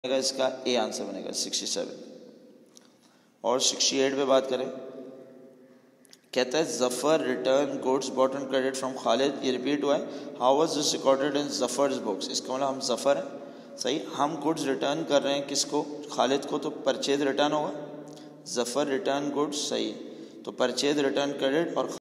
इसका A answer बनेगा 67। और 68 पे बात करें, कहता है Zafar return goods bought on credit from Khalid, ये रिपीट हुआ है, how was this recorded in Zafar's books. इसका मतलब हम जफ़र है, सही, हम गुड्स रिटर्न कर रहे हैं किसको, खालिद को, तो परचेज रिटर्न होगा, जफ़र रिटर्न गुड्स, सही, तो परचेज रिटर्न क्रेडिट और